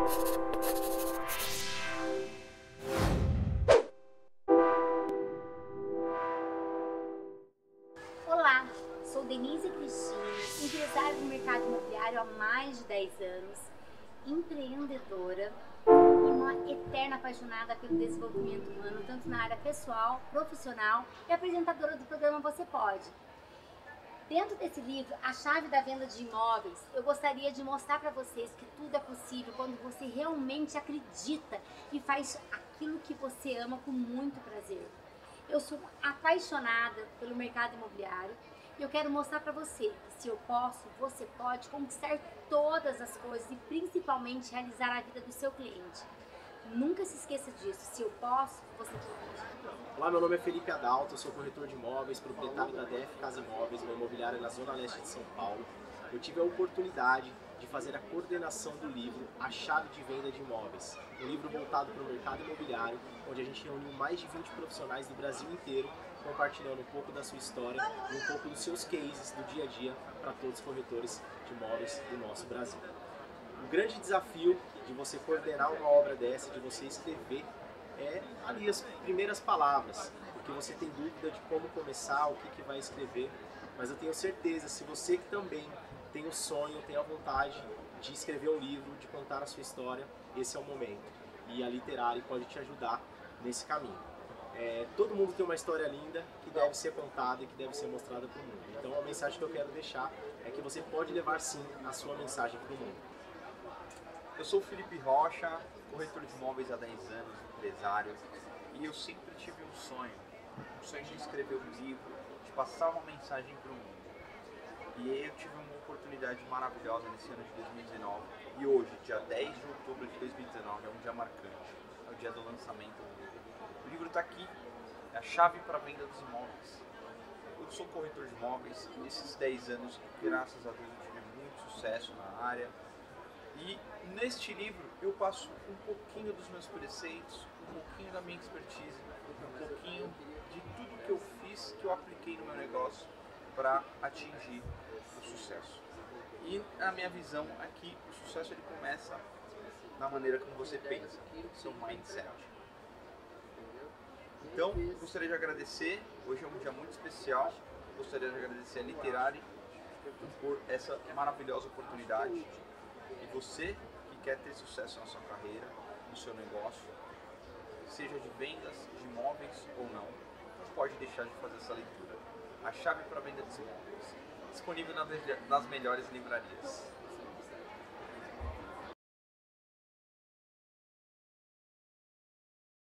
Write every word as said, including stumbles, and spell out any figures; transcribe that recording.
Olá, sou Denise Cristina, empresária do mercado imobiliário há mais de dez anos, empreendedora e uma eterna apaixonada pelo desenvolvimento humano, tanto na área pessoal, profissional e apresentadora do programa Você Pode. Dentro desse livro, A Chave da Venda de Imóveis, eu gostaria de mostrar para vocês que tudo é possível quando você realmente acredita e faz aquilo que você ama com muito prazer. Eu sou apaixonada pelo mercado imobiliário e eu quero mostrar para você que se eu posso, você pode conquistar todas as coisas e principalmente realizar a vida do seu cliente. Nunca se esqueça disso, se eu posso, você pode. Olá, meu nome é Felipe Adalto, eu sou corretor de imóveis, proprietário da D F Casa Imóveis, uma imobiliária na Zona Leste de São Paulo. Eu tive a oportunidade de fazer a coordenação do livro A Chave de Venda de Imóveis, um livro voltado para o mercado imobiliário, onde a gente reuniu mais de vinte profissionais do Brasil inteiro, compartilhando um pouco da sua história e um pouco dos seus cases do dia a dia para todos os corretores de imóveis do nosso Brasil. O grande desafio de você coordenar uma obra dessa, de você escrever, é ali as primeiras palavras, porque você tem dúvida de como começar, o que, que vai escrever, mas eu tenho certeza, se você que também tem o sonho, tem a vontade de escrever um livro, de contar a sua história, esse é o momento. E a Literari pode te ajudar nesse caminho. É, todo mundo tem uma história linda que deve ser contada e que deve ser mostrada para o mundo. Então a mensagem que eu quero deixar é que você pode levar sim a sua mensagem para o mundo. Eu sou o Felipe Rocha, corretor de imóveis há dez anos, empresário, e eu sempre tive um sonho, um sonho de escrever um livro, de passar uma mensagem para o mundo. E eu tive uma oportunidade maravilhosa nesse ano de dois mil e dezenove, e hoje, dia dez de outubro de dois mil e dezenove, é um dia marcante, é o dia do lançamento do livro. O livro está aqui, é a chave para a venda dos imóveis. Eu sou corretor de imóveis e nesses dez anos, graças a Deus, eu tive muito sucesso na área. E neste livro eu passo um pouquinho dos meus preceitos, um pouquinho da minha expertise, um pouquinho de tudo que eu fiz, que eu apliquei no meu negócio para atingir o sucesso. E a minha visão aqui, o sucesso ele começa na maneira como você pensa, seu mindset. Então, eu gostaria de agradecer, hoje é um dia muito especial, gostaria de agradecer a Literari por essa maravilhosa oportunidade. E você que quer ter sucesso na sua carreira, no seu negócio, seja de vendas, de imóveis ou não, não pode deixar de fazer essa leitura. A Chave para a Venda dos Imóveis, disponível nas melhores livrarias.